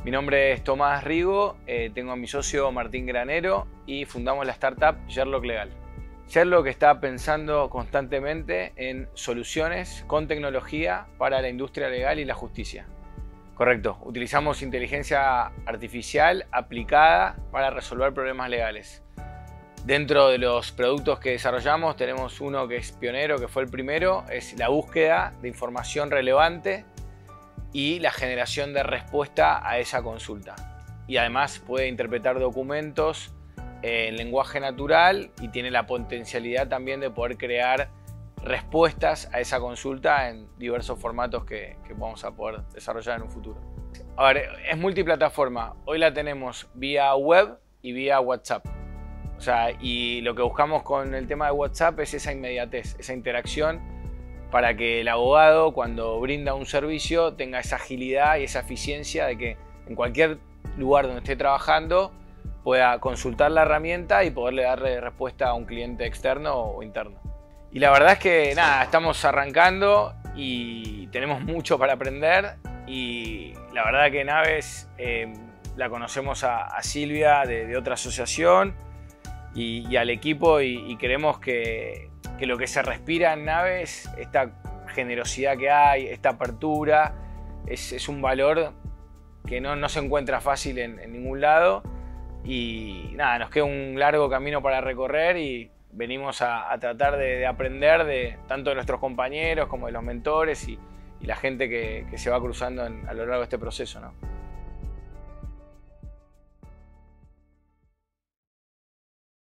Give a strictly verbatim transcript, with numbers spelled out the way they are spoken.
Mi nombre es Tomás Rigo, eh, tengo a mi socio Martín Granero y fundamos la startup Sherlock Legal. Sherlock está pensando constantemente en soluciones con tecnología para la industria legal y la justicia. Correcto, utilizamos inteligencia artificial aplicada para resolver problemas legales. Dentro de los productos que desarrollamos tenemos uno que es pionero, que fue el primero, es la búsqueda de información relevante y la generación de respuesta a esa consulta. Y además puede interpretar documentos en lenguaje natural y tiene la potencialidad también de poder crear respuestas a esa consulta en diversos formatos que, que vamos a poder desarrollar en un futuro. A ver, es multiplataforma. Hoy la tenemos vía web y vía WhatsApp. O sea, y lo que buscamos con el tema de WhatsApp es esa inmediatez, esa interacción para que el abogado, cuando brinda un servicio, tenga esa agilidad y esa eficiencia de que en cualquier lugar donde esté trabajando pueda consultar la herramienta y poderle darle respuesta a un cliente externo o interno. Y la verdad es que nada, estamos arrancando y tenemos mucho para aprender, y la verdad que Naves eh, la conocemos a, a Silvia de, de otra asociación y, y al equipo, y, y creemos que, que lo que se respira en Naves, esta generosidad que hay, esta apertura, es, es un valor que no, no se encuentra fácil en, en ningún lado. Y nada, nos queda un largo camino para recorrer y venimos a, a tratar de, de aprender de tanto de nuestros compañeros como de los mentores y, y la gente que, que se va cruzando en, a lo largo de este proceso, ¿no?